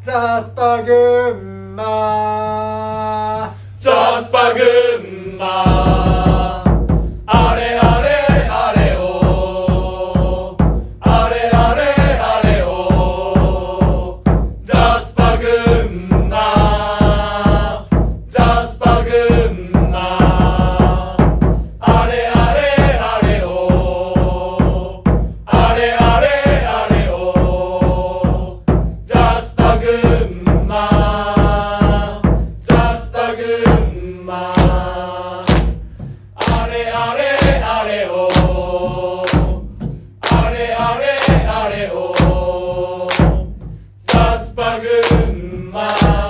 ザスパ群馬ザスパ群馬あれあれあれおあれあれあれおザスパ群馬ザスパ群馬あれあれあれおあれあれあれおザスパ群馬ザスパ群馬あれあれあれおあれあれあれおザスパ群馬